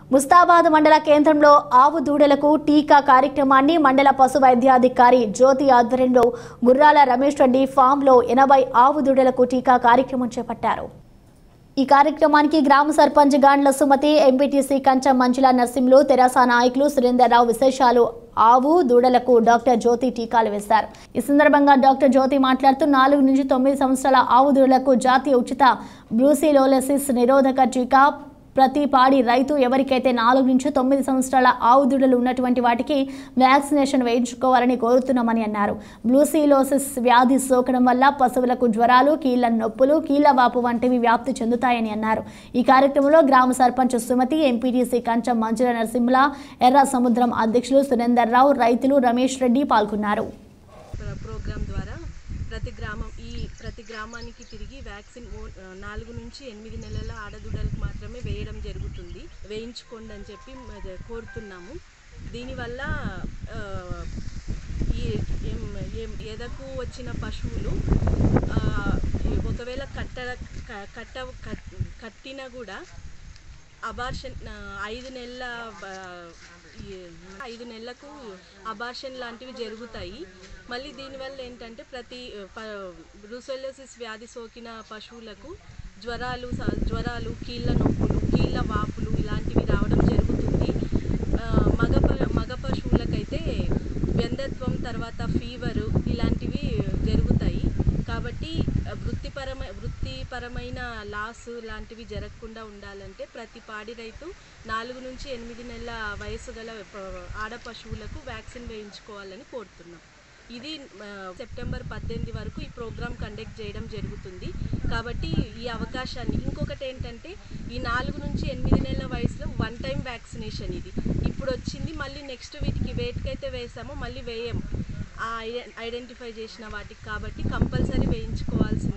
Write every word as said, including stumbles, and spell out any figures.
ముస్తాబాద్ మండల కేంద్రంలో ఆవు దూడలకు టీకా కార్యక్రమాన్ని మండల పశు వైద్యాధికారి జ్యోతి ఆధ్వర్యంలో గుర్రాల రమేష్ రెడ్డి ఫామ్లో ఎనభై ఆవు దూడలకు టీకా కార్యక్రమం చేపట్టారు. ఈ కార్యక్రమానికి గ్రామ సర్పంచ్ గాండ్ల సుమతి, ఎంపీటీసీ కంచం మంజుల నర్సింహులు, తెరాస నాయకులు సురేందర్రావు విశేషాలు ఆవు దూడలకు డాక్టర్ జ్యోతి టీకాలు వేశారు. ఈ సందర్భంగా డాక్టర్ జ్యోతి మాట్లాడుతూ నాలుగు నుంచి తొమ్మిది సంవత్సరాల ఆవు దూడలకు జాతీయ ఉచిత బ్రూసిలోసిస్ నిరోధక టీకా ప్రతి పాడి రైతు ఎవరికైతే నాలుగు నుంచి తొమ్మిది సంవత్సరాల ఆవు దూడలు ఉన్నటువంటి వాటికి వ్యాక్సినేషన్ వేయించుకోవాలని కోరుతున్నామని అన్నారు. బ్రూసిలోసిస్ వ్యాధి సోకడం వల్ల పశువులకు జ్వరాలు, కీళ్ల నొప్పులు, కీళ్ల వాపు వంటివి వ్యాప్తి చెందుతాయని అన్నారు. ఈ కార్యక్రమంలో గ్రామ సర్పంచ్ సుమతి, ఎంపీటీసీ కంచం మంజుల నరసింహుల, ఎర్ర సముద్రం అధ్యక్షులు సురేందర్రావు, రైతులు రమేష్ రెడ్డి పాల్గొన్నారు. ప్రోగ్రామ్ ద్వారా ప్రతి గ్రామం ఈ ప్రతి గ్రామానికి తిరిగి వ్యాక్సిన్ నాలుగు నుంచి ఎనిమిది నెలల ఆడదూడలకు మాత్రమే వేయడం జరుగుతుంది. వేయించుకోండి అని చెప్పి కోరుతున్నాము. దీనివల్ల ఈ ఎదకు వచ్చిన పశువులు ఒకవేళ కట్ట కట్ట కట్టినా కూడా అబార్షన్ ఐదు నెలల ఐదు నెలలకు అబార్షన్ లాంటివి జరుగుతాయి. మళ్ళీ దీనివల్ల ఏంటంటే ప్రతి బ్రూసెలోసిస్ వ్యాధి సోకిన పశువులకు జ్వరాలు జ్వరాలు కీళ్ళ నొప్పులు, కీళ్ళ వాపులు ఇలాంటివి రావడం జరుగుతుంది. మగ మగ పశువులకైతే వ్యంధత్వం, తర్వాత ఫీవరు ఇలాంటివి జరుగుతాయి. కాబట్టి వృత్తిపరమైన వృత్తిపరమైన లాస్ లాంటివి జరగకుండా ఉండాలంటే ప్రతి పాడి రైతు నాలుగు నుంచి ఎనిమిది నెలల వయసు గల ఆడ పశువులకు వ్యాక్సిన్ వేయించుకోవాలని కోరుతున్నాం. ఇది సెప్టెంబర్ పద్దెనిమిది వరకు ఈ ప్రోగ్రాం కండక్ట్ చేయడం జరుగుతుంది. కాబట్టి ఈ అవకాశాన్ని ఇంకొకటి ఏంటంటే ఈ నాలుగు నుంచి ఎనిమిది నెలల వయసులో వన్ టైం వ్యాక్సినేషన్ ఇది ఇప్పుడు వచ్చింది. మళ్ళీ నెక్స్ట్ వీటికి వేటికైతే వేసామో మళ్ళీ వేయము ఐడెంటిఫై చేసిన వాటికి. కాబట్టి కంపల్సరీ వేయించుకోవాల్సింది.